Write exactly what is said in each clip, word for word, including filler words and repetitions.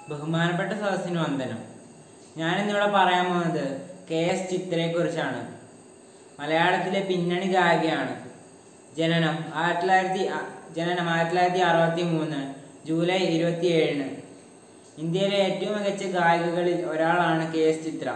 ബഹുമാനപ്പെട്ട സദസ്സിന് വന്ദനം. ഞാനിന്നിവിടെ പറയാൻ പോകുന്നത് കെ എസ് ചിത്രയെക്കുറിച്ചാണ്. മലയാളത്തിലെ പിന്നണി ഗായികയാണ്. ജനനം ആയിരത്തി തൊള്ളായിരത്തി ജനനം ആയിരത്തി തൊള്ളായിരത്തി അറുപത്തി മൂന്ന് ജൂലൈ ഇരുപത്തി ഏഴിന്. ഇന്ത്യയിലെ ഏറ്റവും മികച്ച ഗായികകളിൽ ഒരാളാണ് കെ എസ് ചിത്ര.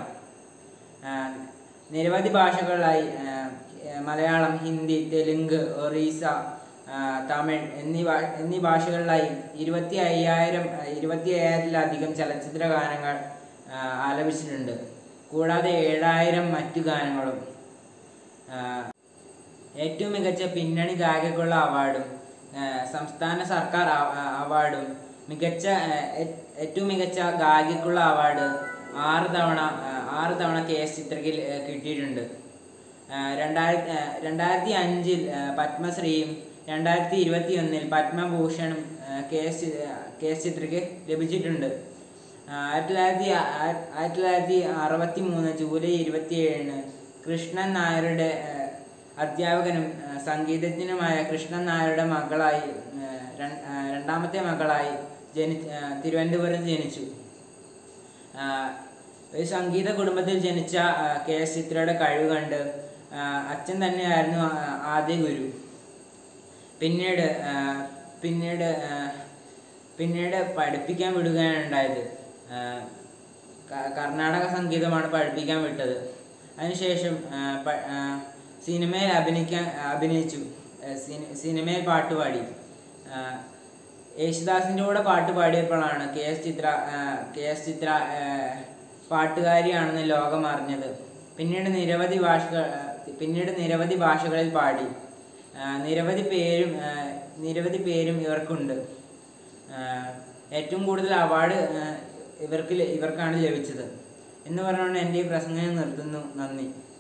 നിരവധി ഭാഷകളിലായി മലയാളം, ഹിന്ദി, തെലുങ്ക്, ഒറീസ, തമിഴ് എന്നീ എന്നീ ഭാഷകളിലായി ഇരുപത്തി അയ്യായിരം ഇരുപത്തി അയ്യായിരത്തിലധികം ചലച്ചിത്ര ഗാനങ്ങൾ ആലപിച്ചിട്ടുണ്ട്. കൂടാതെ ഏഴായിരം മറ്റു ഗാനങ്ങളും. ഏറ്റവും മികച്ച പിന്നണി ഗായികയ്ക്കുള്ള അവാർഡും സംസ്ഥാന സർക്കാർ അവാർഡും മികച്ച ഏറ്റവും മികച്ച ഗായികയ്ക്കുള്ള അവാർഡ് ആറ് തവണ ആറ് തവണ കെ എസ് ചിത്രയ്ക്ക് കിട്ടിയിട്ടുണ്ട്. രണ്ടായിരത്തി രണ്ടായിരത്തി അഞ്ചിൽ പത്മശ്രീയും രണ്ടായിരത്തി ഇരുപത്തി ഒന്നിൽ പത്മഭൂഷണും കെ എസ് കെ എസ് ചിത്രയ്ക്ക് ലഭിച്ചിട്ടുണ്ട്. ആയിരത്തി തൊള്ളായിരത്തി ആയിരത്തി തൊള്ളായിരത്തി അറുപത്തി മൂന്ന് ജൂലൈ ഇരുപത്തി ഏഴിന് കൃഷ്ണൻ നായരുടെ അധ്യാപകനും സംഗീതജ്ഞനുമായ കൃഷ്ണൻ നായരുടെ മകളായി രണ്ടാമത്തെ മകളായി ജനി തിരുവനന്തപുരം ജനിച്ചു. ഒരു സംഗീത കുടുംബത്തിൽ ജനിച്ച കെ എസ് ചിത്രയുടെ കഴിവ് കണ്ട് അച്ഛൻ തന്നെയായിരുന്നു ആദ്യ ഗുരു. പിന്നീട് പിന്നീട് പിന്നീട് പഠിപ്പിക്കാൻ വിടുകയാണ് ഉണ്ടായത്. കർണാടക സംഗീതമാണ് പഠിപ്പിക്കാൻ വിട്ടത്. അതിനുശേഷം സിനിമയിൽ അഭിനയിക്കാൻ അഭിനയിച്ചു സിനിമയിൽ പാട്ടുപാടി. യേശുദാസിൻ്റെ കൂടെ പാട്ട് പാടിയപ്പോഴാണ് K S Chithra K S Chithra പാട്ടുകാരിയാണെന്ന് ലോകം അറിഞ്ഞത്. പിന്നീട് നിരവധി ഭാഷകൾ പിന്നീട് നിരവധി ഭാഷകളിൽ പാടി. നിരവധി പേരും നിരവധി പേരും ഇവർക്കുണ്ട്. ഏറ്റവും കൂടുതൽ അവാർഡ് ഇവർക്ക് ഇവർക്കാണ് ലഭിച്ചത് എന്ന് പറഞ്ഞുകൊണ്ട് എൻ്റെ ഈ പ്രസംഗം നിർത്തുന്നു. നന്ദി.